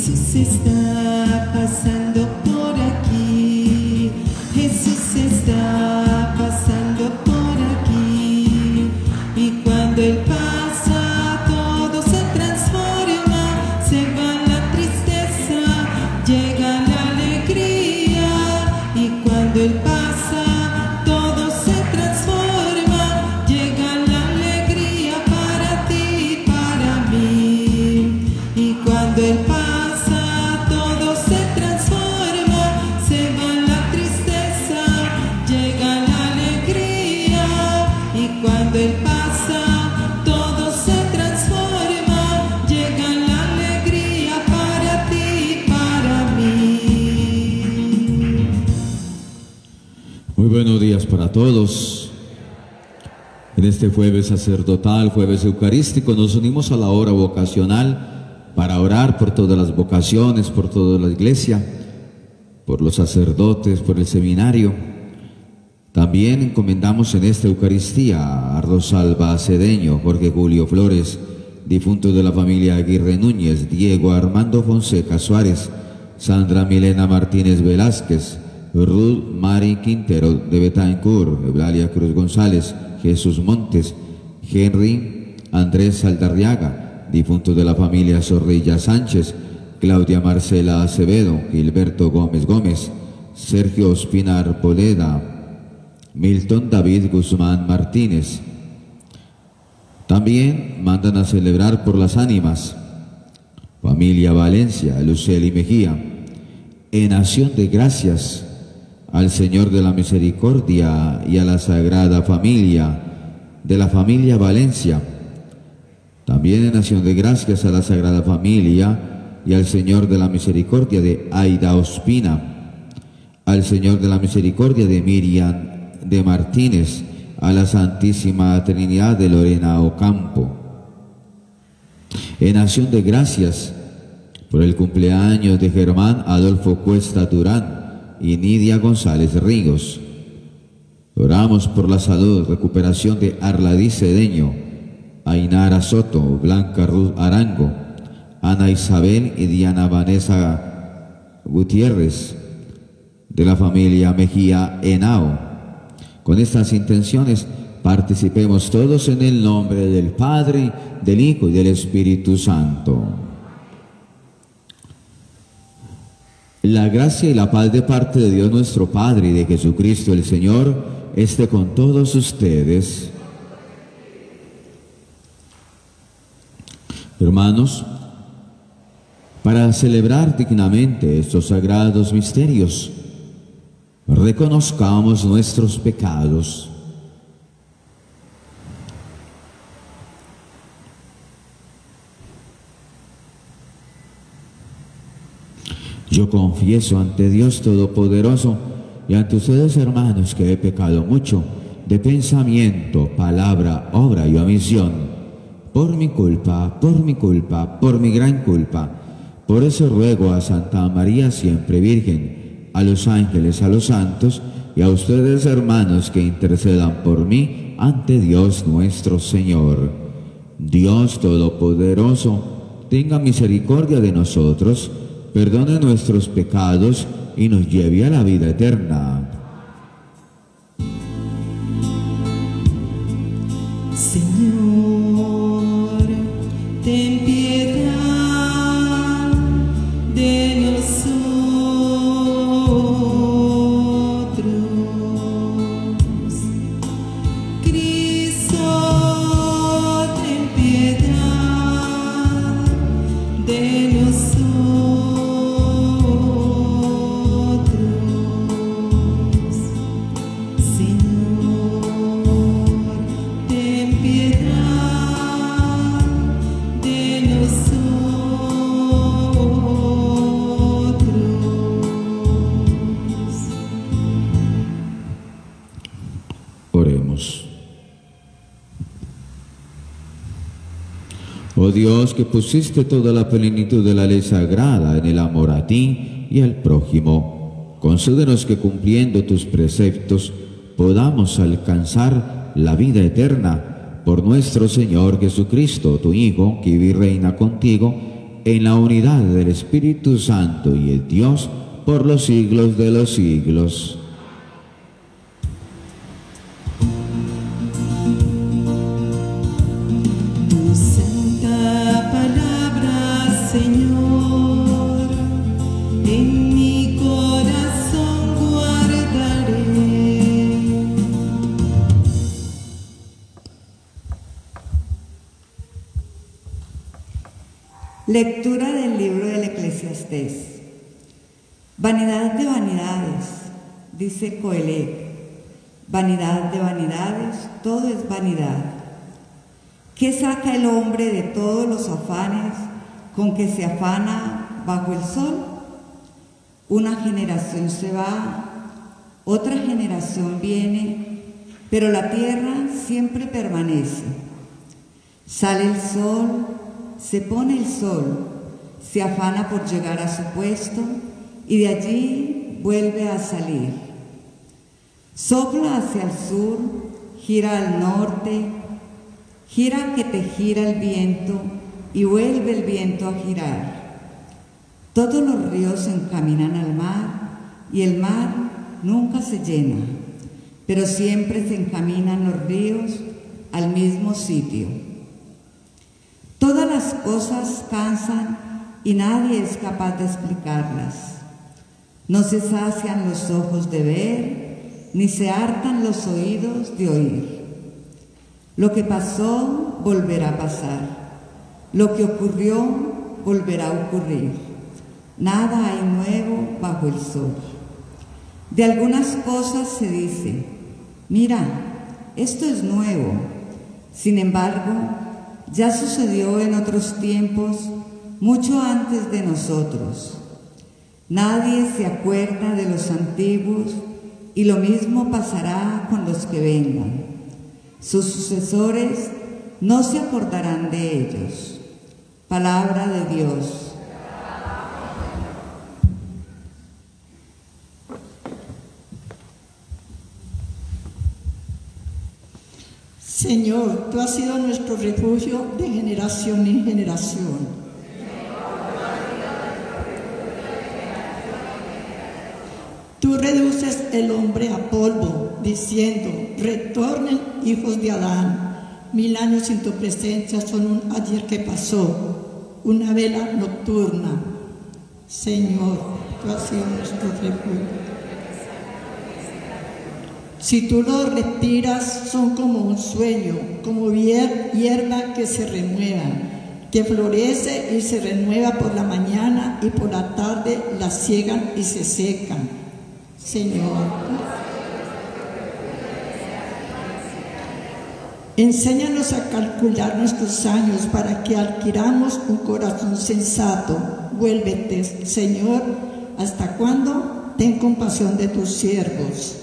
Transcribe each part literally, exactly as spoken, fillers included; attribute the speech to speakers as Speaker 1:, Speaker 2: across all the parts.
Speaker 1: Jesús está pasando por aquí, Jesús está pasando por aquí, y cuando Él pasa todo se transforma, se va la tristeza, llega la alegría, y cuando Él pasa todo se transforma, llega la alegría para ti y para mí, y cuando Él pasa cuando Él pasa, todo se transforma, llega la alegría para ti y para mí.
Speaker 2: Muy buenos días para todos. En este jueves sacerdotal, jueves eucarístico, nos unimos a la hora vocacional para orar por todas las vocaciones, por toda la iglesia, por los sacerdotes, por el seminario. También encomendamos en esta Eucaristía a Rosalba Cedeño, Jorge Julio Flores, difuntos de la familia Aguirre Núñez, Diego Armando Fonseca Suárez, Sandra Milena Martínez Velázquez, Ruth Mari Quintero de Betancourt, Eulalia Cruz González, Jesús Montes, Henry Andrés Saldarriaga, difuntos de la familia Zorrilla Sánchez, Claudia Marcela Acevedo, Gilberto Gómez Gómez, Sergio Espinar Poleda, Milton David Guzmán Martínez. También mandan a celebrar por las ánimas familia Valencia, Luceli Mejía, en acción de gracias al Señor de la Misericordia y a la Sagrada Familia de la familia Valencia. También en acción de gracias a la Sagrada Familia y al Señor de la Misericordia de Aida Ospina, al Señor de la Misericordia de Miriam de Martínez, a la Santísima Trinidad de Lorena Ocampo. En acción de gracias por el cumpleaños de Germán Adolfo Cuesta Durán y Nidia González Ríos. Oramos por la salud, recuperación de Arladí Cedeño, Ainara Soto, Blanca Ruth Arango, Ana Isabel y Diana Vanessa Gutiérrez, de la familia Mejía Henao. Con estas intenciones participemos todos en el nombre del Padre, del Hijo y del Espíritu Santo. La gracia y la paz de parte de Dios nuestro Padre y de Jesucristo el Señor esté con todos ustedes. Hermanos, para celebrar dignamente estos sagrados misterios, reconozcamos nuestros pecados. Yo confieso ante Dios Todopoderoso y ante ustedes, hermanos, que he pecado mucho de pensamiento, palabra, obra y omisión, por mi culpa, por mi culpa, por mi gran culpa. Por eso ruego a Santa María siempre Virgen, a los ángeles, a los santos y a ustedes, hermanos, que intercedan por mí ante Dios nuestro Señor. Dios Todopoderoso, tenga misericordia de nosotros, perdone nuestros pecados y nos lleve a la vida eterna.
Speaker 1: Señor, ten piedad de nosotros.
Speaker 2: Oh Dios, que pusiste toda la plenitud de la ley sagrada en el amor a ti y al prójimo, concédenos que cumpliendo tus preceptos podamos alcanzar la vida eterna por nuestro Señor Jesucristo, tu Hijo, que vive y reina contigo en la unidad del Espíritu Santo y el Dios, por los siglos de los siglos.
Speaker 1: Tu santa palabra, Señor, en mi corazón guardaré.
Speaker 3: Lectura del libro del Eclesiastés. Vanidad de vanidades, dice Coelec. Vanidad de vanidades, todo es vanidad. ¿Qué saca el hombre de todos los afanes con que se afana bajo el sol? Una generación se va, otra generación viene, pero la tierra siempre permanece. Sale el sol, se pone el sol, se afana por llegar a su puesto y de allí vuelve a salir. Sopla hacia el sur, gira al norte, gira que te gira el viento y vuelve el viento a girar. Todos los ríos se encaminan al mar y el mar nunca se llena, pero siempre se encaminan los ríos al mismo sitio. Todas las cosas cansan y nadie es capaz de explicarlas. No se sacian los ojos de ver, ni se hartan los oídos de oír. Lo que pasó volverá a pasar. Lo que ocurrió volverá a ocurrir. Nada hay nuevo bajo el sol. De algunas cosas se dice, mira, esto es nuevo. Sin embargo, ya sucedió en otros tiempos, mucho antes de nosotros. Nadie se acuerda de los antiguos y lo mismo pasará con los que vengan. Sus sucesores no se acordarán de ellos. Palabra de Dios.
Speaker 4: Señor, tú has sido nuestro refugio de generación en generación. Tú reduces el hombre a polvo, diciendo, retornen hijos de Adán. Mil años sin tu presencia son un ayer que pasó, una vela nocturna. Señor, tú has sido nuestro refugio. Si tú los respiras, son como un sueño, como hierba que se renueva, que florece y se renueva por la mañana y por la tarde la ciegan y se secan. Señor, enséñanos a calcular nuestros años para que adquiramos un corazón sensato. Vuélvete, Señor, ¿hasta cuándo? Ten compasión de tus siervos.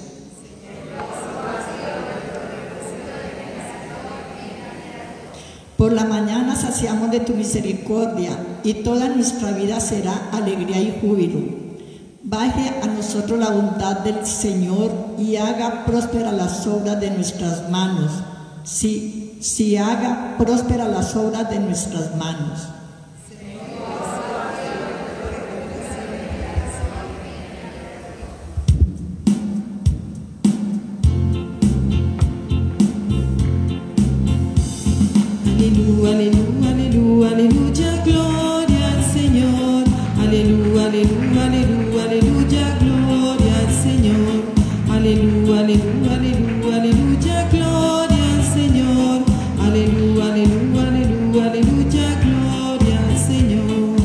Speaker 4: Por la mañana saciamos de tu misericordia y toda nuestra vida será alegría y júbilo. Baje a nosotros la bondad del Señor y haga prósperas las obras de nuestras manos. Sí, sí haga prósperas las obras de nuestras manos.
Speaker 1: Aleluya, aleluya, aleluya, aleluya, gloria al Señor. Aleluya, aleluya, aleluya, aleluya, gloria al Señor. Aleluya, aleluya, aleluya, aleluya, gloria al Señor. Aleluya, aleluya, aleluya, aleluya, gloria al Señor.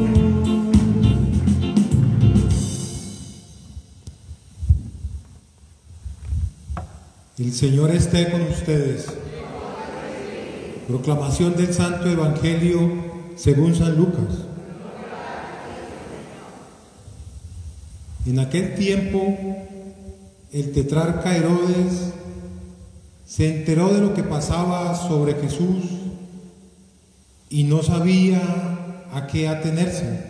Speaker 5: El Señor esté con ustedes. Proclamación del Santo Evangelio según San Lucas. En aquel tiempo, el tetrarca Herodes se enteró de lo que pasaba sobre Jesús y no sabía a qué atenerse,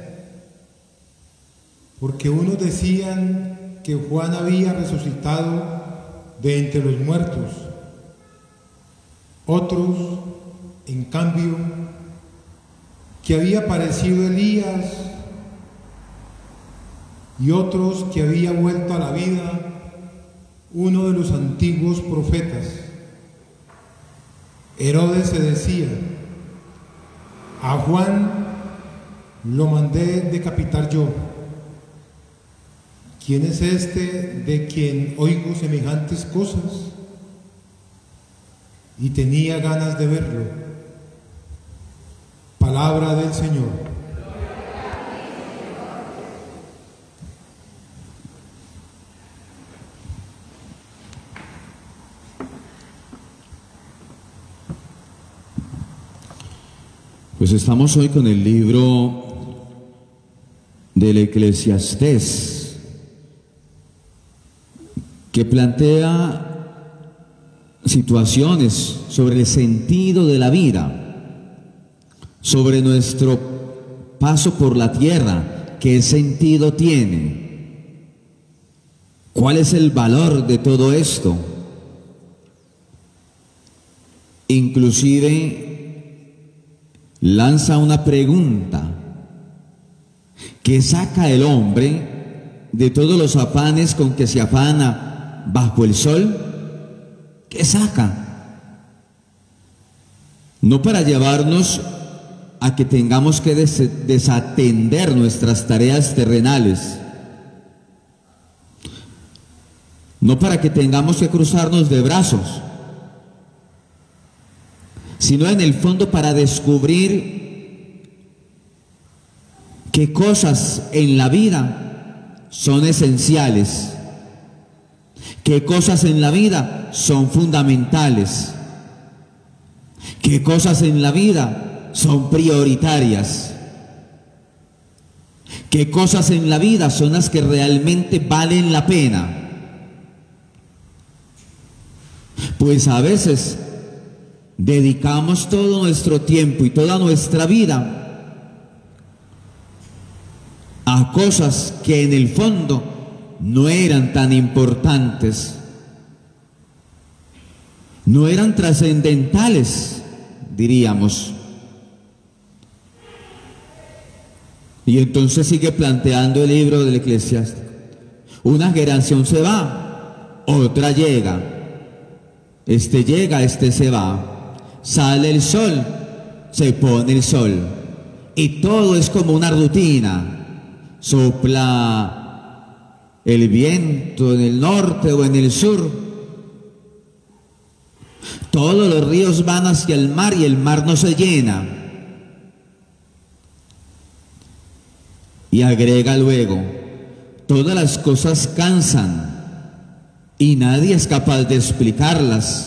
Speaker 5: porque unos decían que Juan había resucitado de entre los muertos, otros, en cambio, que había aparecido Elías y otros que había vuelto a la vida uno de los antiguos profetas. Herodes se decía: a Juan lo mandé decapitar yo. ¿Quién es este de quien oigo semejantes cosas? Y tenía ganas de verlo. Palabra del Señor.
Speaker 2: Pues estamos hoy con el libro del Eclesiastés, que plantea situaciones sobre el sentido de la vida, sobre nuestro paso por la tierra, qué sentido tiene, cuál es el valor de todo esto. Inclusive lanza una pregunta: ¿qué saca el hombre de todos los afanes con que se afana bajo el sol? ¿Qué saca? No para llevarnos a que tengamos que des- desatender nuestras tareas terrenales, no para que tengamos que cruzarnos de brazos, sino en el fondo para descubrir qué cosas en la vida son esenciales, qué cosas en la vida son fundamentales, qué cosas en la vida son prioritarias, qué cosas en la vida son las que realmente valen la pena. Pues a veces dedicamos todo nuestro tiempo y toda nuestra vida a cosas que en el fondo no eran tan importantes, no eran trascendentales, diríamos. Y entonces sigue planteando el libro del Eclesiástico: una generación se va, otra llega, este llega, este se va. Sale el sol, se pone el sol, y todo es como una rutina. Sopla el viento en el norte o en el sur, todos los ríos van hacia el mar y el mar no se llena. Y agrega luego: todas las cosas cansan y nadie es capaz de explicarlas.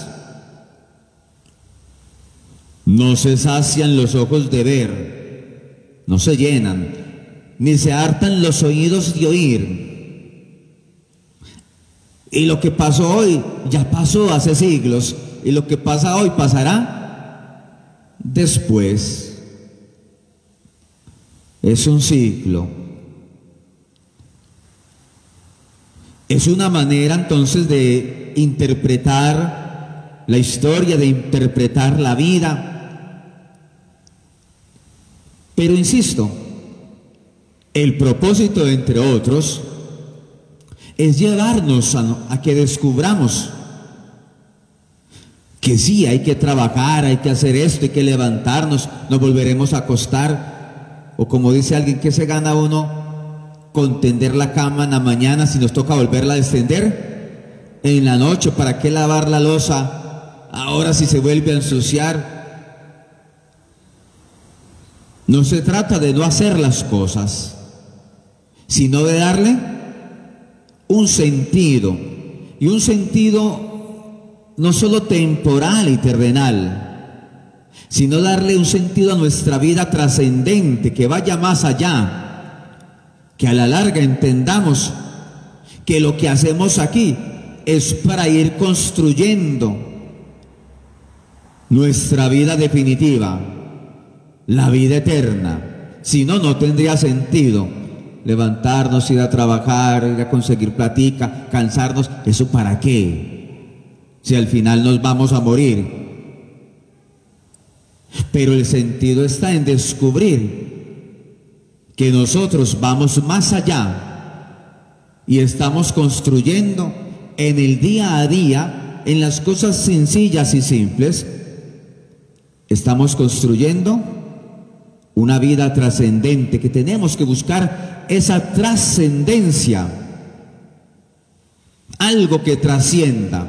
Speaker 2: No se sacian los ojos de ver, no se llenan, ni se hartan los oídos de oír. Y lo que pasó hoy ya pasó hace siglos, y lo que pasa hoy pasará después. Es un ciclo. Es una manera entonces de interpretar la historia, de interpretar la vida. Pero insisto, el propósito, entre otros, es llevarnos a, a que descubramos que sí, hay que trabajar, hay que hacer esto, hay que levantarnos, nos volveremos a acostar, o como dice alguien, ¿qué se gana uno con tender la cama en la mañana si nos toca volverla a extender en la noche? ¿Para qué lavar la loza ahora si se vuelve a ensuciar? No se trata de no hacer las cosas, sino de darle un sentido, y un sentido no solo temporal y terrenal, sino darle un sentido a nuestra vida trascendente, que vaya más allá, que a la larga entendamos que lo que hacemos aquí es para ir construyendo nuestra vida definitiva, la vida eterna. Si no, no tendría sentido levantarnos, ir a trabajar, ir a conseguir platica, cansarnos. ¿Eso para qué? Si al final nos vamos a morir. Pero el sentido está en descubrir que nosotros vamos más allá y estamos construyendo en el día a día, en las cosas sencillas y simples, estamos construyendo una vida trascendente, que tenemos que buscar esa trascendencia, algo que trascienda,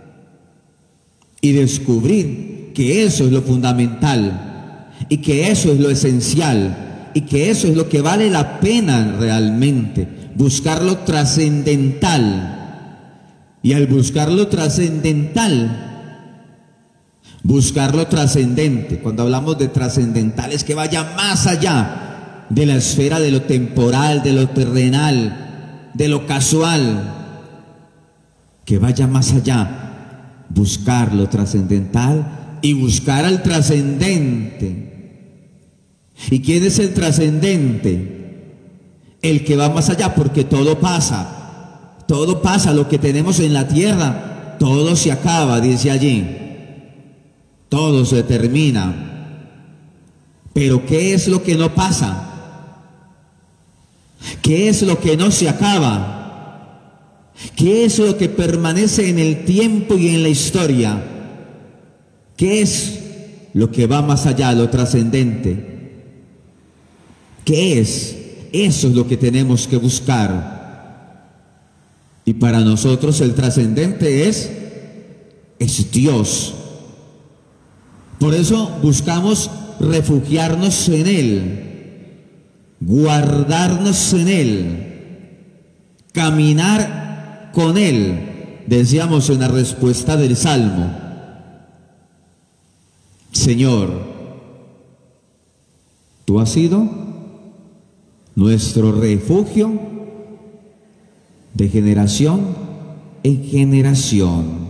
Speaker 2: y descubrir que eso es lo fundamental, y que eso es lo esencial, y que eso es lo que vale la pena realmente, buscar lo trascendental. Y al buscar lo trascendental, buscar lo trascendente, cuando hablamos de trascendental, es que vaya más allá de la esfera de lo temporal, de lo terrenal, de lo casual, que vaya más allá, buscar lo trascendental y buscar al trascendente. ¿Y quién es el trascendente? El que va más allá, porque todo pasa. Todo pasa, lo que tenemos en la tierra, todo se acaba, dice allí. Todo se termina. Pero ¿qué es lo que no pasa? ¿Qué es lo que no se acaba? ¿Qué es lo que permanece en el tiempo y en la historia? ¿Qué es lo que va más allá, lo trascendente? ¿Qué es? Eso es lo que tenemos que buscar. Y para nosotros el trascendente es, es Dios. Por eso buscamos refugiarnos en Él, guardarnos en Él, caminar con Él. Decíamos en la respuesta del Salmo: Señor, tú has sido nuestro refugio de generación en generación.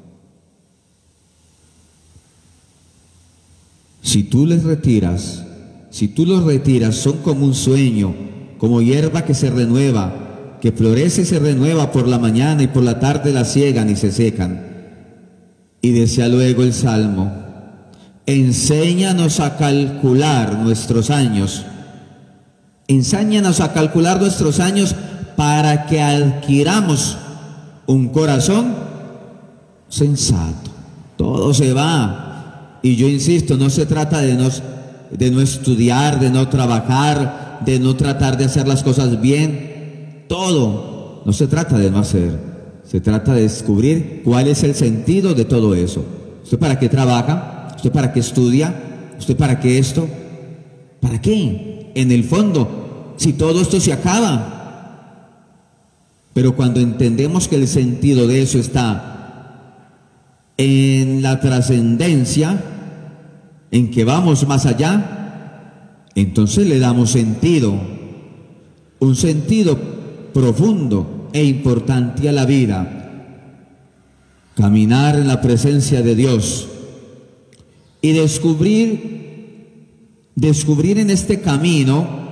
Speaker 2: Si tú les retiras, si tú los retiras, son como un sueño, como hierba que se renueva, que florece y se renueva por la mañana y por la tarde la ciegan y se secan. Y decía luego el Salmo: enséñanos a calcular nuestros años, enséñanos a calcular nuestros años para que adquiramos un corazón sensato. Todo se va. Y yo insisto, no se trata de no, de no estudiar, de no trabajar, de no tratar de hacer las cosas bien. Todo. No se trata de no hacer. Se trata de descubrir cuál es el sentido de todo eso. ¿Usted para qué trabaja? ¿Usted para qué estudia? ¿Usted para qué esto? ¿Para qué? En el fondo, si todo esto se acaba. Pero cuando entendemos que el sentido de eso está en la trascendencia, en que vamos más allá, entonces le damos sentido, un sentido profundo e importante a la vida. Caminar en la presencia de Dios y descubrir, descubrir en este camino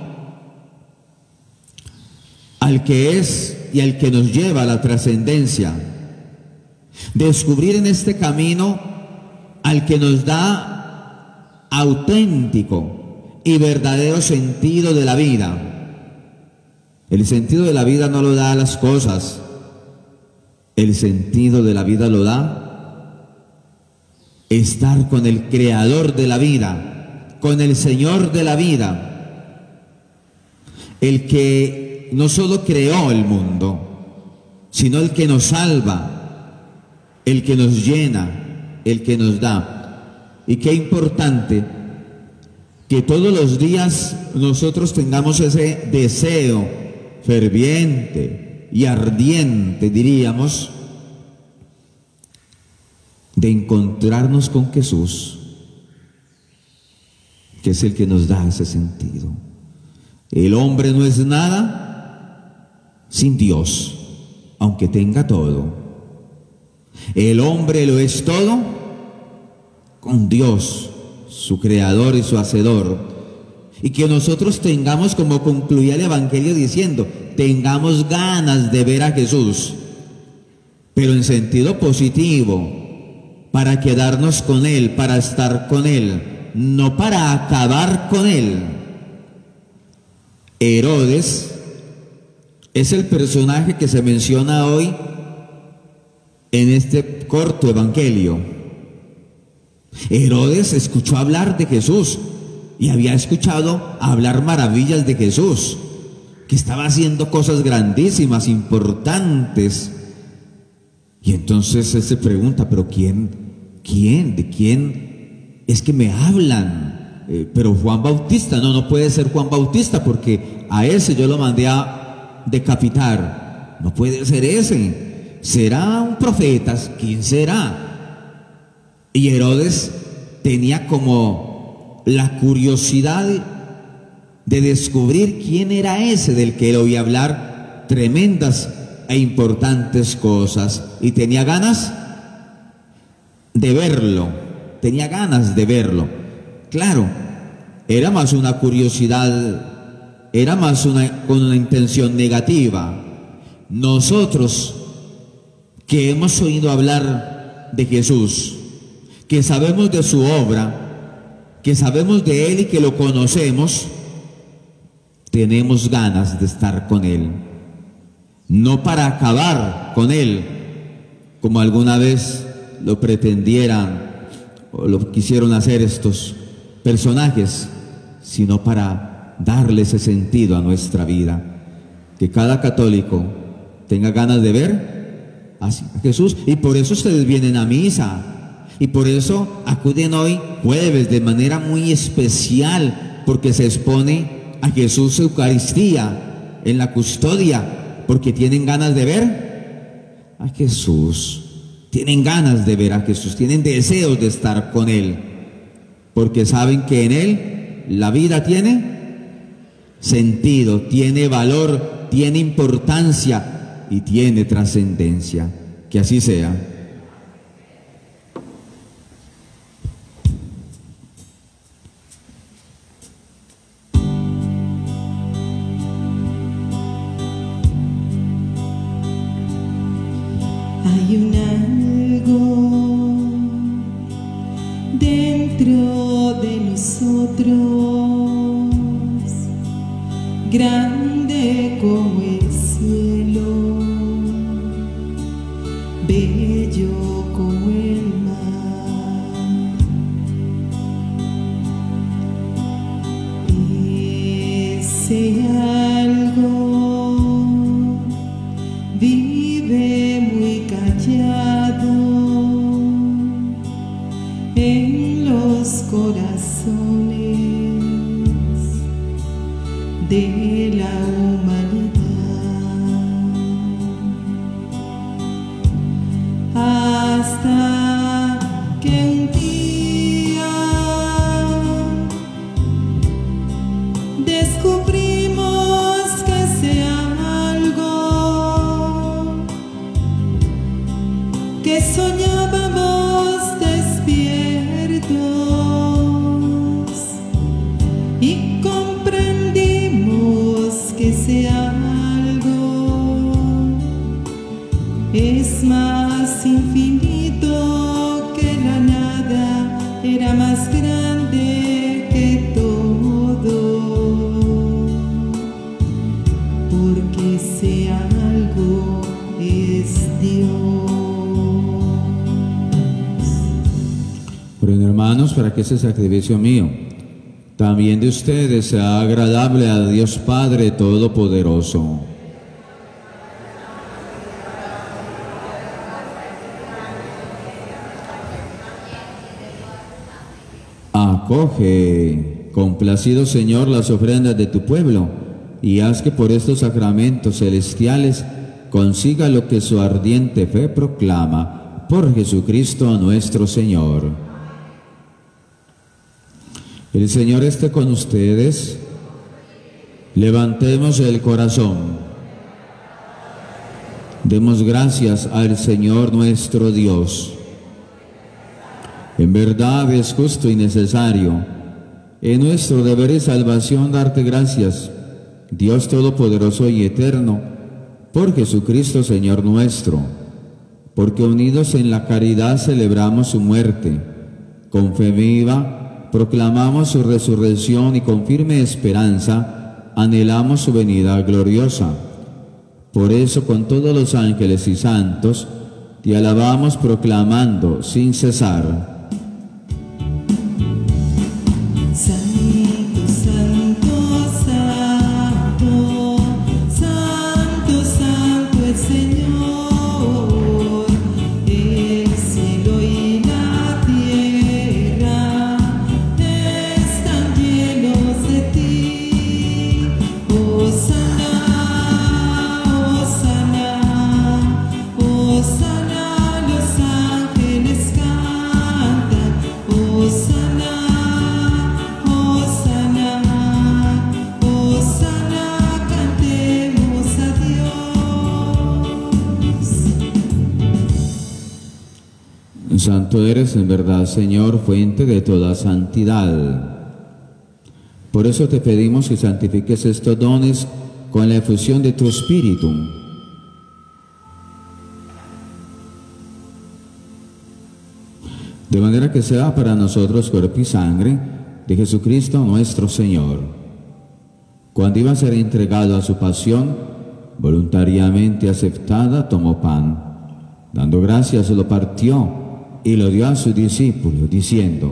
Speaker 2: al que es y al que nos lleva a la trascendencia. Descubrir en este camino al que nos da auténtico y verdadero sentido de la vida. El sentido de la vida no lo da a las cosas. El sentido de la vida lo da estar con el Creador de la vida, con el Señor de la vida, el que no solo creó el mundo, sino el que nos salva, el que nos llena, el que nos da. Y qué importante que todos los días nosotros tengamos ese deseo ferviente y ardiente, diríamos, de encontrarnos con Jesús, que es el que nos da ese sentido. El hombre no es nada sin Dios, aunque tenga todo. El hombre lo es todo con Dios, su creador y su hacedor. Y que nosotros tengamos, como concluía el Evangelio diciendo, tengamos ganas de ver a Jesús, pero en sentido positivo, para quedarnos con Él, para estar con Él, no para acabar con él. Herodes es el personaje que se menciona hoy en este corto evangelio. Herodes escuchó hablar de Jesús y había escuchado hablar maravillas de Jesús, que estaba haciendo cosas grandísimas, importantes. Y entonces él se pregunta, pero ¿quién? ¿Quién? ¿De quién es que me hablan? Eh, pero Juan Bautista, no, no puede ser Juan Bautista, porque a ese yo lo mandé a decapitar. No puede ser ese. ¿Será un profeta? ¿Quién será? Y Herodes tenía como la curiosidad de descubrir quién era ese del que él oía hablar tremendas e importantes cosas, y tenía ganas de verlo, tenía ganas de verlo. Claro, era más una curiosidad, era más una, con una intención negativa. Nosotros que hemos oído hablar de Jesús, que sabemos de su obra, que sabemos de él y que lo conocemos, tenemos ganas de estar con él, no para acabar con él, como alguna vez lo pretendieran o lo quisieron hacer estos personajes, sino para darle ese sentido a nuestra vida, que cada católico tenga ganas de ver a Jesús. Y por eso ustedes vienen a misa, y por eso acuden hoy jueves de manera muy especial, porque se expone a Jesús Eucaristía en la custodia, porque tienen ganas de ver a Jesús, tienen ganas de ver a Jesús, tienen deseos de estar con él, porque saben que en él la vida tiene sentido, tiene valor, tiene importancia y tiene trascendencia. Que así sea.
Speaker 1: Hay un algo dentro de nosotros, grande como el cielo, bello como el mar. Ese algo vive muy callado en los corazones de la humanidad, hasta que un día descubrimos que ese algo que soñábamos despiertos y comprendimos que ese algo es más infinito que la nada, era más grande que todo, porque ese algo es Dios.
Speaker 2: Pero hermanos, para que ese sacrificio mío, también de ustedes, sea agradable a Dios Padre Todopoderoso. Acoge, complacido Señor, las ofrendas de tu pueblo, y haz que por estos sacramentos celestiales consiga lo que su ardiente fe proclama, por Jesucristo nuestro Señor. El Señor esté con ustedes. Levantemos el corazón. Demos gracias al Señor nuestro Dios. En verdad es justo y necesario, en nuestro deber y salvación, darte gracias, Dios Todopoderoso y Eterno, por Jesucristo Señor nuestro, porque unidos en la caridad celebramos su muerte, con fe viva, proclamamos su resurrección y con firme esperanza anhelamos su venida gloriosa. Por eso, con todos los ángeles y santos, te alabamos proclamando sin cesar:
Speaker 1: Santo, santo, santo, santo, santo el Señor, el cielo y la tierra están llenos de ti. Hosana, hosana, hosana, los ángeles cantan. Hosana, hosana, hosana, cantemos a Dios.
Speaker 2: Santo eres en verdad, Señor, fuente de toda santidad. Por eso te pedimos que santifiques estos dones con la efusión de tu Espíritu. De manera que sea para nosotros cuerpo y sangre de Jesucristo nuestro Señor. Cuando iba a ser entregado a su pasión, voluntariamente aceptada, tomó pan. Dando gracias, lo partió y lo dio a sus discípulos, diciendo: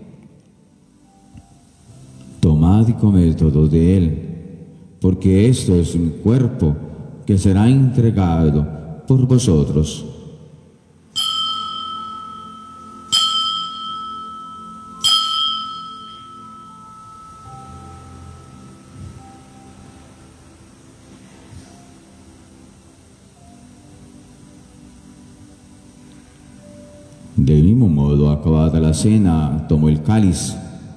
Speaker 2: tomad y comed todos de él, porque esto es mi cuerpo que será entregado por vosotros. Del mismo modo, acabada la cena, tomó el cáliz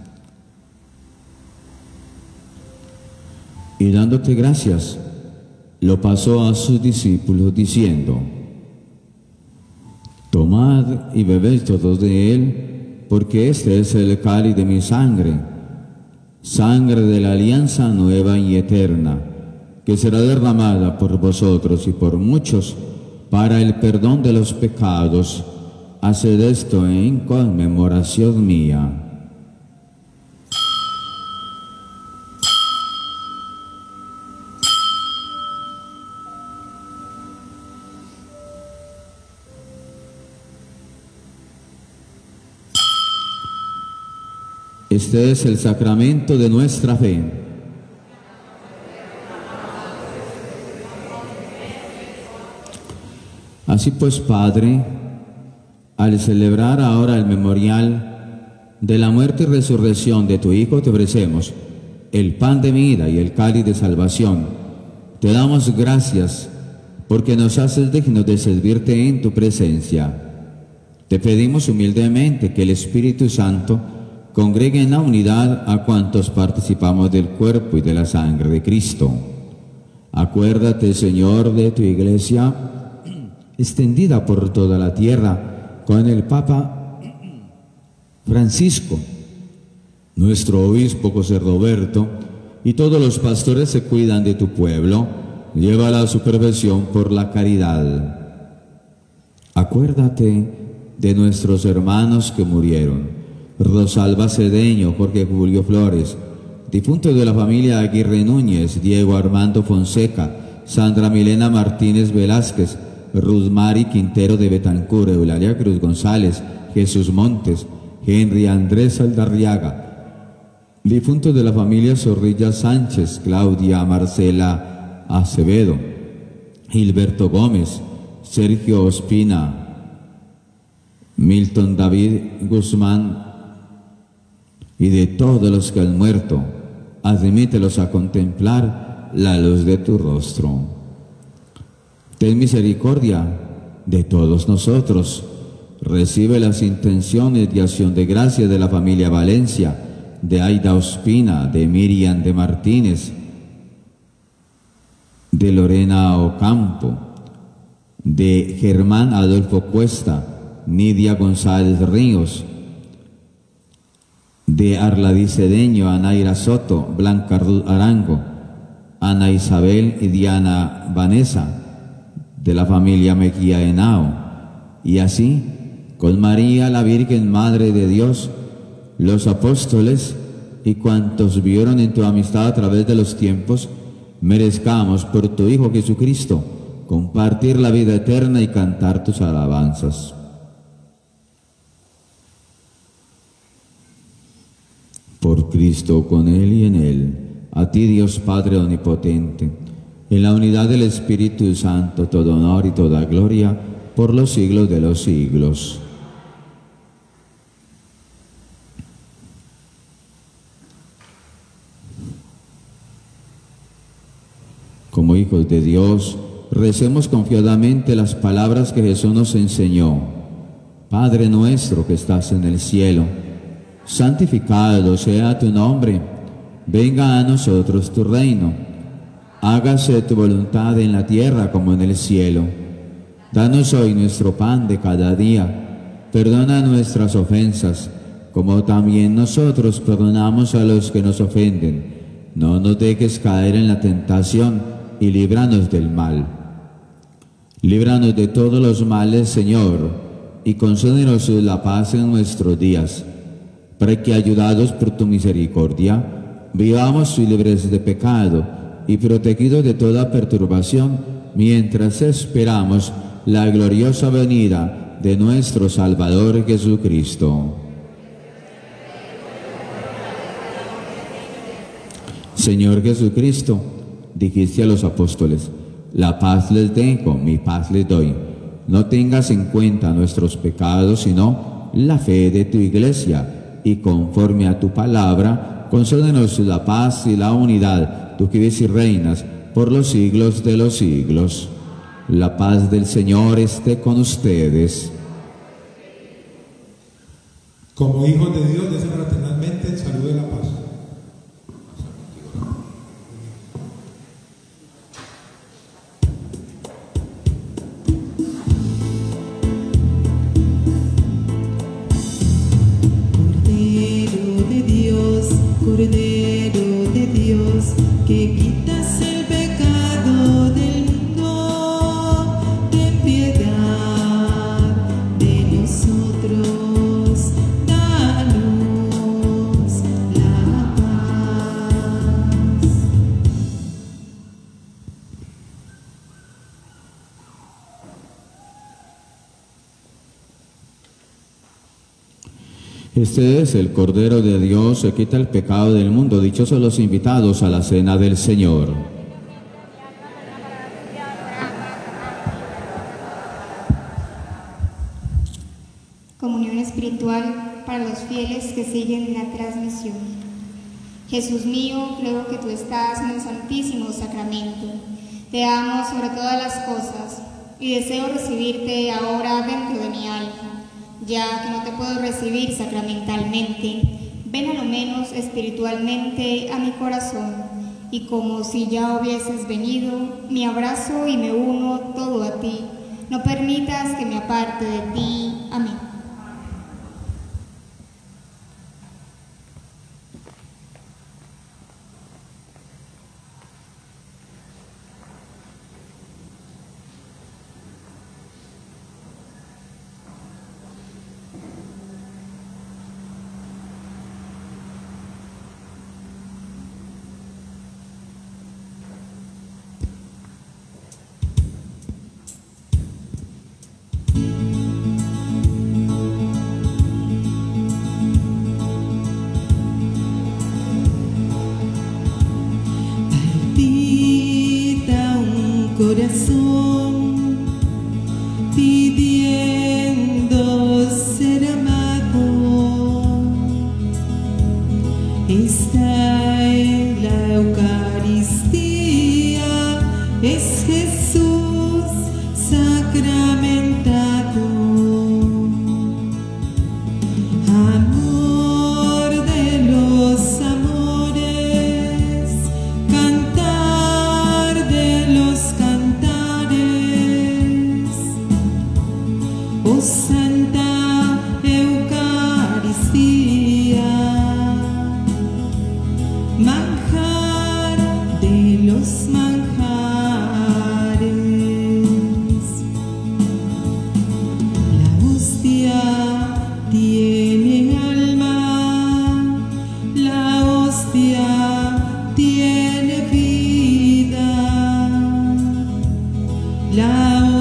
Speaker 2: y dándote gracias, lo pasó a sus discípulos diciendo: tomad y bebed todos de él, porque este es el cáliz de mi sangre, sangre de la alianza nueva y eterna, que será derramada por vosotros y por muchos para el perdón de los pecados. Haced esto en conmemoración mía. Este es el sacramento de nuestra fe. Así pues, Padre, al celebrar ahora el memorial de la muerte y resurrección de tu Hijo, te ofrecemos el pan de vida y el cáliz de salvación. Te damos gracias porque nos haces dignos de servirte en tu presencia. Te pedimos humildemente que el Espíritu Santo congregue en la unidad a cuantos participamos del cuerpo y de la sangre de Cristo. Acuérdate, Señor, de tu Iglesia, extendida por toda la tierra, con el Papa Francisco, nuestro obispo José Roberto, y todos los pastores que cuidan de tu pueblo. Llévala a su perfección por la caridad. Acuérdate de nuestros hermanos que murieron: Rosalba Cedeño, Jorge Julio Flores, difunto de la familia Aguirre Núñez, Diego Armando Fonseca, Sandra Milena Martínez Velázquez, Ruzmari Quintero de Betancur, Eulalia Cruz González, Jesús Montes, Henry Andrés Aldarriaga, difuntos de la familia Zorrilla Sánchez, Claudia Marcela Acevedo, Gilberto Gómez, Sergio Ospina, Milton David Guzmán, y de todos los que han muerto, admítelos a contemplar la luz de tu rostro. Ten misericordia de todos nosotros. Recibe las intenciones de acción de gracia de la familia Valencia, de Aida Ospina, de Miriam de Martínez, de Lorena Ocampo, de Germán Adolfo Cuesta, Nidia González Ríos, de Arladí Cedeño, Anaira Soto, Blanca Ruth Arango, Ana Isabel y Diana Vanessa, de la familia Mejía Henao, y así con María, la Virgen Madre de Dios, los apóstoles y cuantos vieron en tu amistad a través de los tiempos, merezcamos por tu Hijo Jesucristo compartir la vida eterna y cantar tus alabanzas. Por Cristo, con Él y en Él, a ti Dios Padre Omnipotente, en la unidad del Espíritu Santo, todo honor y toda gloria, por los siglos de los siglos. Como hijos de Dios, recemos confiadamente las palabras que Jesús nos enseñó. Padre nuestro que estás en el cielo, santificado sea tu nombre, venga a nosotros tu reino, hágase tu voluntad en la tierra como en el cielo. Danos hoy nuestro pan de cada día, perdona nuestras ofensas, como también nosotros perdonamos a los que nos ofenden. No nos dejes caer en la tentación y líbranos del mal. Líbranos de todos los males, Señor, y concédenos la paz en nuestros días, para que, ayudados por tu misericordia, vivamos libres de pecado y protegidos de toda perturbación, mientras esperamos la gloriosa venida de nuestro Salvador Jesucristo. Señor Jesucristo, dijiste a los apóstoles: la paz les dejo, mi paz les doy. No tengas en cuenta nuestros pecados, sino la fe de tu Iglesia, y conforme a tu palabra, concédenos la paz y la unidad, tú que vives y reinas por los siglos de los siglos. La paz del Señor esté con ustedes.
Speaker 5: Como hijos de Dios, desen fraternalmente el saludo de la paz.
Speaker 1: Cordero de Dios, Cordero de Dios, que quitas el pecado del mundo, ten piedad de nosotros, danos la paz.
Speaker 2: Este es el Cordero de Dios que quita el pecado del mundo. Dichosos los invitados a la cena del Señor.
Speaker 6: Comunión espiritual para los fieles que siguen la transmisión. Jesús mío, creo que tú estás en el Santísimo Sacramento. Te amo sobre todas las cosas y deseo recibirte ahora dentro de mi alma. Ya que no te puedo recibir sacramentalmente, ven a lo menos espiritualmente a mi corazón, y como si ya hubieses venido, me abrazo y me uno todo a ti. No permitas que me aparte de ti. Amén.
Speaker 1: Palpita un corazón pidiendo ser amado. Está en la Eucaristía, es Jesús sacramentado. Amor de los amores, cantar de los cantares, oh Santa Eucaristía, manjar de los manjares. La hostia tiene alma,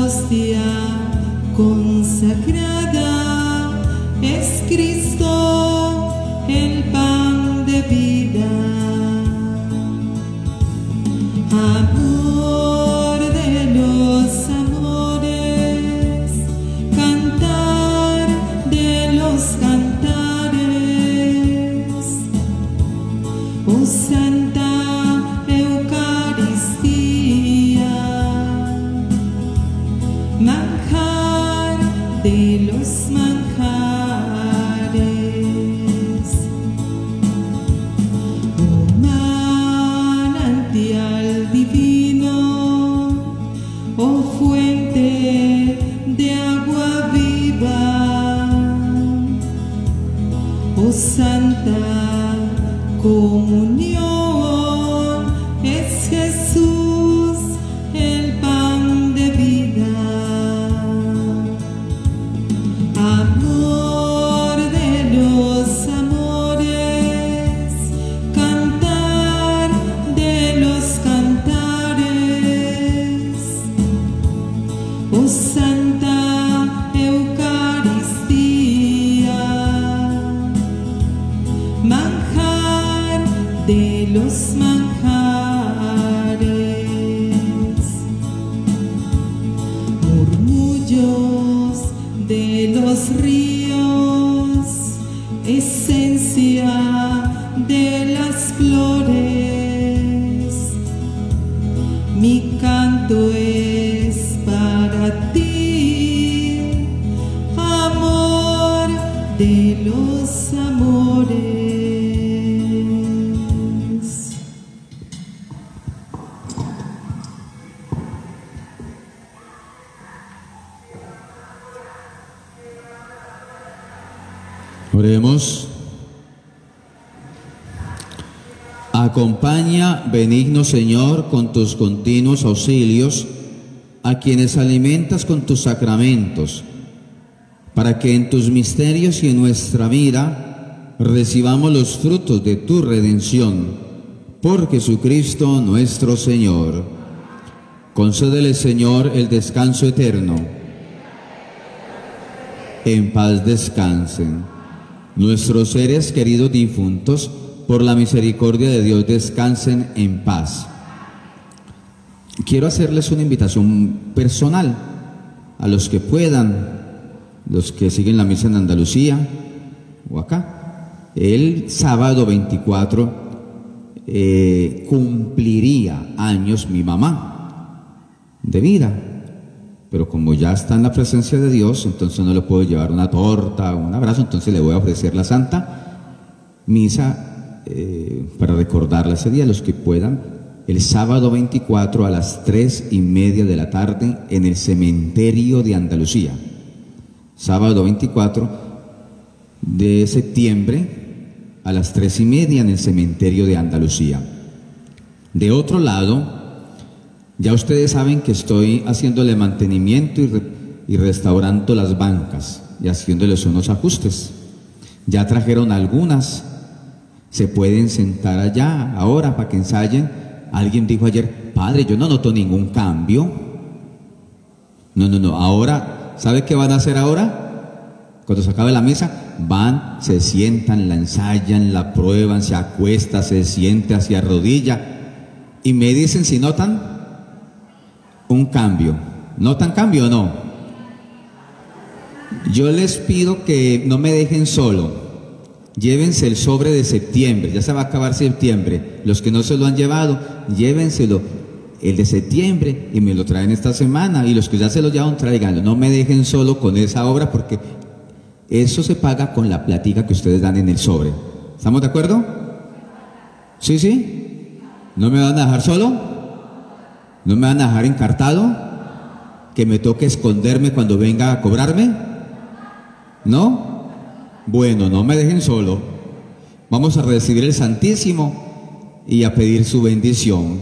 Speaker 1: hostia consagrada es Cristo, el pan de vida. Amor de los amores, cantar de los cantares, oh Santa Eucaristía, manjar de los manjares, oh manantial divino, oh fuente de agua viva, oh Santa Comunión, es Jesús el pan de vida. Amor de los amores, cantar de los cantares, oh Santa Eucaristía, manjar de los manjares, murmullos de los ríos, esencia de las flores, mi canto es para ti, amor de los amores.
Speaker 2: Oremos. Acompaña, benigno Señor, con tus continuos auxilios a quienes alimentas con tus sacramentos, para que en tus misterios y en nuestra vida recibamos los frutos de tu redención. Por Jesucristo nuestro Señor. Concédele, Señor, el descanso eterno. En paz descansen. Nuestros seres queridos difuntos, por la misericordia de Dios, descansen en paz. Quiero hacerles una invitación personal a los que puedan, los que siguen la misa en Andalucía o acá. El sábado veinticuatro eh, cumpliría años mi mamá de vida, pero como ya está en la presencia de Dios, entonces no le puedo llevar una torta o un abrazo, entonces le voy a ofrecer la Santa Misa eh, para recordarla ese día, los que puedan, el sábado veinticuatro a las tres y media de la tarde en el cementerio de Andalucía. Sábado veinticuatro de septiembre a las tres y media en el cementerio de Andalucía. De otro lado, ya ustedes saben que estoy haciéndole mantenimiento y, re y restaurando las bancas y haciéndoles unos ajustes. Ya trajeron algunas, se pueden sentar allá ahora para que ensayen. Alguien dijo ayer, padre, yo no noto ningún cambio. No, no, no, ahora, ¿sabe qué van a hacer ahora? Cuando se acabe la misa, van, se sientan, la ensayan, la prueban, se acuesta, se siente, se arrodilla y me dicen si notan un cambio. ¿Notan cambio o no? Yo les pido que no me dejen solo. Llévense el sobre de septiembre, ya se va a acabar septiembre. Los que no se lo han llevado, llévenselo el de septiembre y me lo traen esta semana. Y los que ya se lo llevan, tráiganlo. No me dejen solo con esa obra, porque eso se paga con la platica que ustedes dan en el sobre. ¿Estamos de acuerdo? ¿Sí, sí? ¿No me van a dejar solo? ¿No me van a dejar encartado? ¿Que me toque esconderme cuando venga a cobrarme? ¿No? Bueno, no me dejen solo. Vamos a recibir el Santísimo y a pedir su bendición.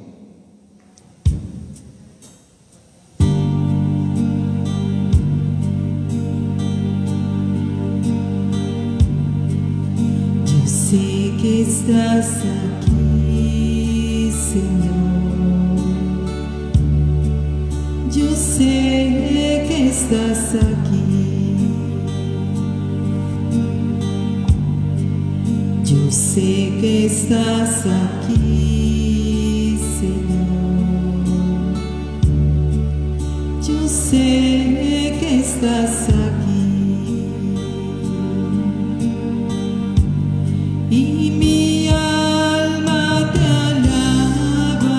Speaker 1: Yo sé que estás aquí, Señor. Yo sé estás aquí. Yo sé que estás aquí, Señor. Yo sé que estás aquí. Y mi alma te alaba.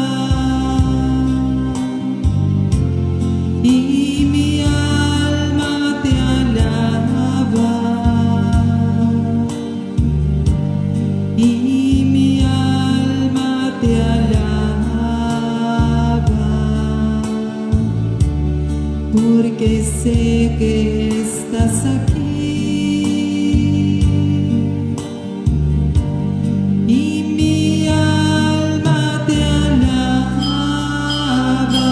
Speaker 1: Y mi alma te alaba. Y mi alma te alaba, porque sé que estás aquí. Y mi alma te alaba.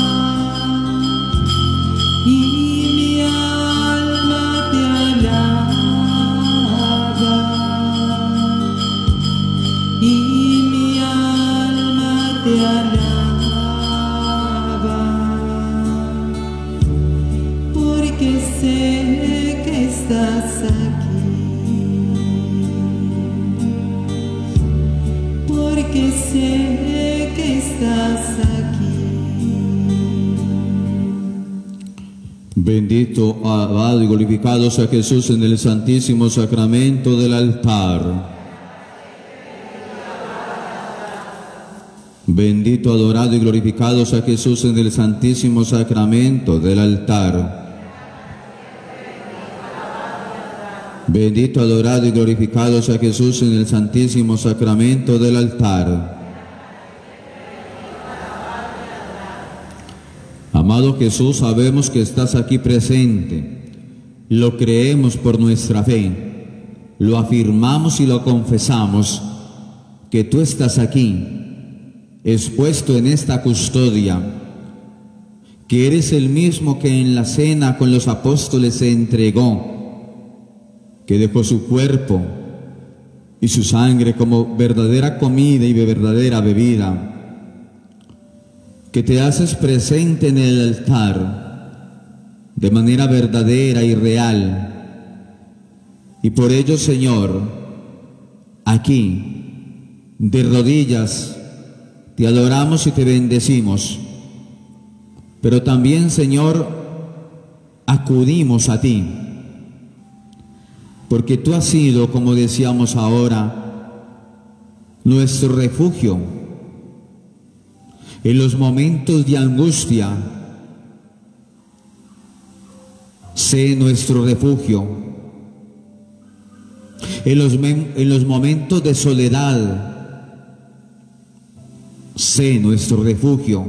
Speaker 1: Y mi alma te alaba. Y mi alma te alaba, porque sé que estás aquí, porque sé que estás aquí.
Speaker 2: Bendito, alabado y glorificado sea Jesús en el santísimo sacramento del altar. Bendito, adorado y glorificado sea Jesús en el santísimo sacramento del altar. Bendito, adorado y glorificado sea Jesús en el santísimo sacramento del altar. Amado Jesús, sabemos que estás aquí presente. Lo creemos por nuestra fe. Lo afirmamos y lo confesamos, que tú estás aquí, expuesto en esta custodia, que eres el mismo que en la cena con los apóstoles se entregó, que dejó su cuerpo y su sangre como verdadera comida y verdadera bebida, que te haces presente en el altar de manera verdadera y real. Y por ello, Señor, aquí, de rodillas, te adoramos y te bendecimos, pero también, Señor, acudimos a ti, porque tú has sido, como decíamos ahora, nuestro refugio en los momentos de angustia. Sé nuestro refugio en los, en los momentos de soledad. Sé nuestro refugio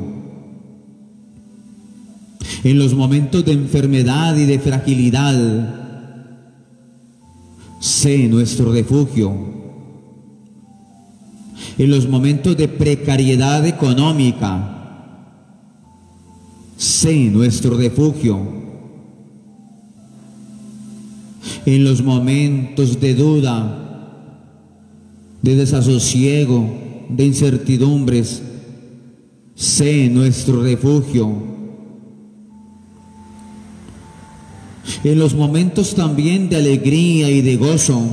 Speaker 2: en los momentos de enfermedad y de fragilidad. Sé nuestro refugio en los momentos de precariedad económica. Sé nuestro refugio en los momentos de duda, de desasosiego, de incertidumbres. Sé nuestro refugio en los momentos también de alegría y de gozo.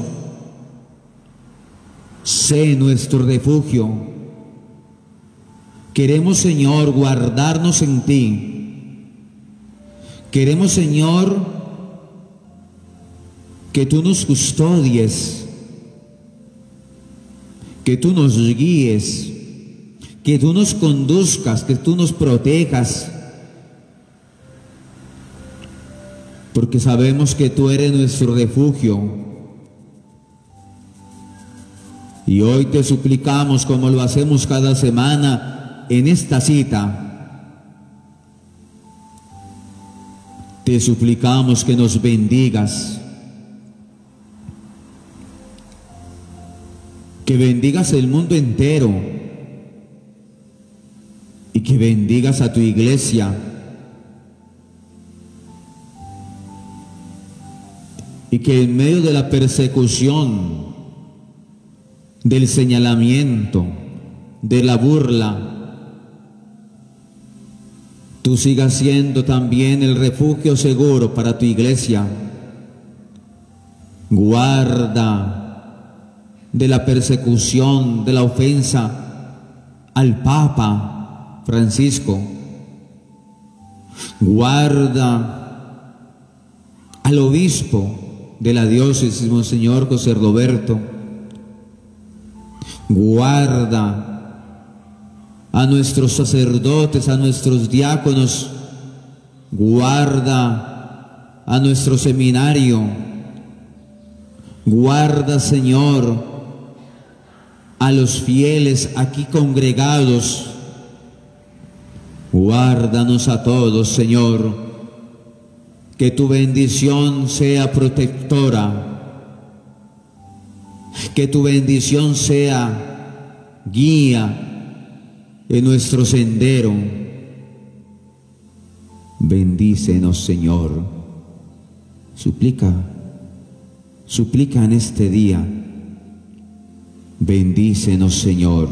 Speaker 2: Sé nuestro refugio. Queremos, Señor, guardarnos en ti. Queremos, Señor, que tú nos custodies, que tú nos guíes, que tú nos conduzcas, que tú nos protejas, porque sabemos que tú eres nuestro refugio. Y hoy te suplicamos, como lo hacemos cada semana en esta cita, te suplicamos que nos bendigas, que bendigas el mundo entero y que bendigas a tu iglesia, y que en medio de la persecución, del señalamiento, de la burla, tú sigas siendo también el refugio seguro para tu iglesia. Guarda de la persecución, de la ofensa al Papa Francisco. Guarda al obispo de la diócesis, Monseñor José Roberto. Guarda a nuestros sacerdotes, a nuestros diáconos. Guarda a nuestro seminario. Guarda, Señor, a los fieles aquí congregados. Guárdanos a todos, Señor. Que tu bendición sea protectora. Que tu bendición sea guía en nuestro sendero. Bendícenos, Señor. Suplica, suplica en este día. Bendícenos, Señor.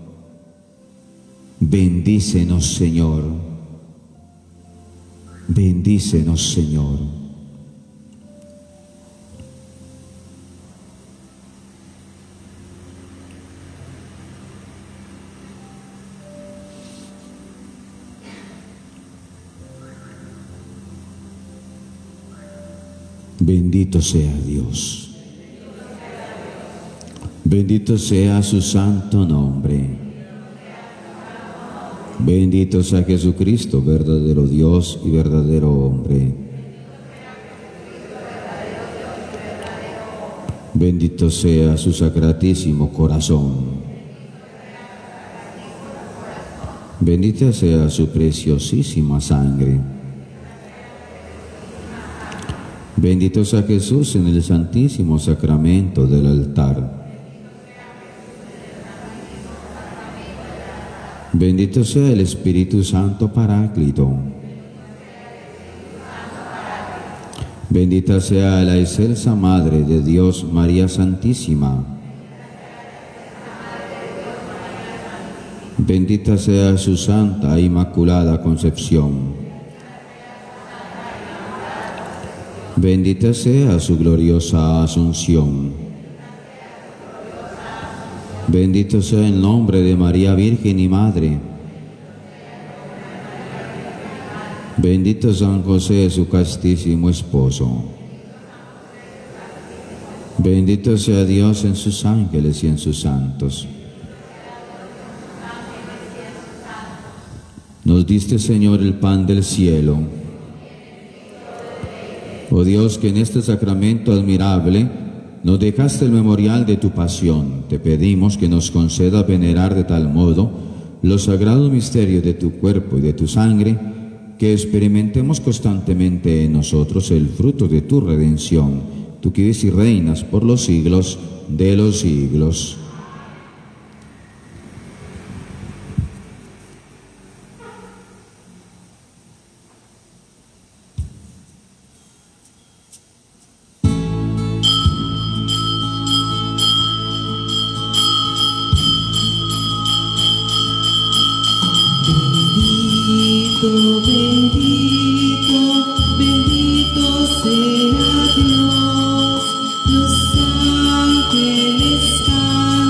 Speaker 2: Bendícenos, Señor. Bendícenos, Señor. Bendito sea Dios. Bendito sea su santo nombre. Bendito sea Jesucristo, verdadero Dios y verdadero hombre. Bendito sea su sacratísimo corazón. Bendita sea su preciosísima sangre. Bendito sea Jesús en el santísimo sacramento del altar. Bendito sea el Espíritu Santo Paráclito. Bendita sea la excelsa Madre de Dios, María Santísima. Bendita sea su santa e inmaculada concepción. Bendita sea su gloriosa asunción. Bendito sea el nombre de María Virgen y Madre. Bendito San José, su castísimo esposo. Bendito sea Dios en sus ángeles y en sus santos. Nos diste, Señor, el pan del cielo. Oh Dios, que en este sacramento admirable nos dejaste el memorial de tu pasión, te pedimos que nos conceda venerar de tal modo los sagrados misterios de tu cuerpo y de tu sangre, que experimentemos constantemente en nosotros el fruto de tu redención, tú que vives y reinas por los siglos de los siglos.
Speaker 1: Bendito, bendito sea Dios, los ángeles cantan.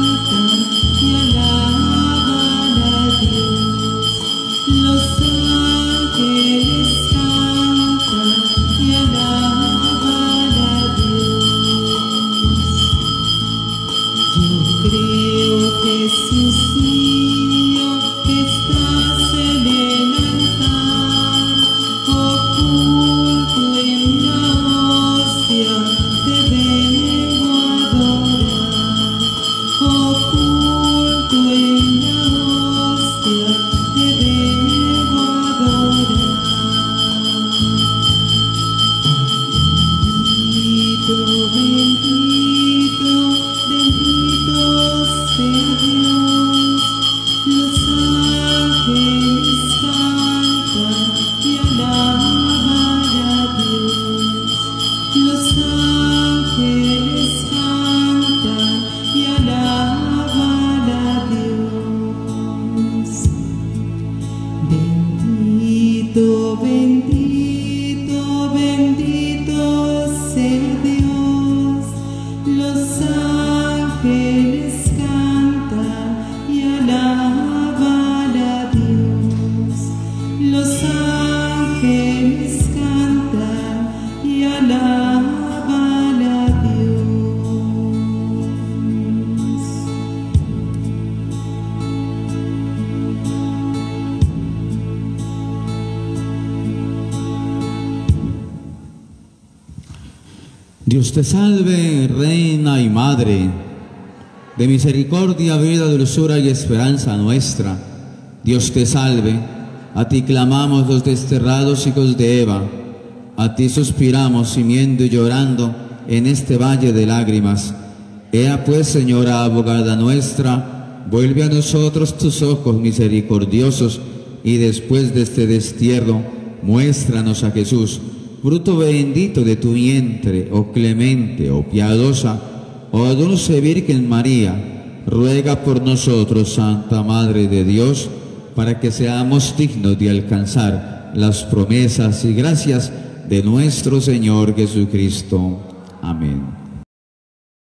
Speaker 2: Dios te salve, Reina y Madre, de misericordia, vida, dulzura y esperanza nuestra. Dios te salve, a ti clamamos los desterrados hijos de Eva, a ti suspiramos gimiendo y llorando en este valle de lágrimas. Ea pues, Señora abogada nuestra, vuelve a nosotros tus ojos misericordiosos, y después de este destierro, muéstranos a Jesús, fruto bendito de tu vientre, oh clemente, oh piadosa, oh dulce Virgen María. Ruega por nosotros, Santa Madre de Dios, para que seamos dignos de alcanzar las promesas y gracias de nuestro Señor Jesucristo. Amén.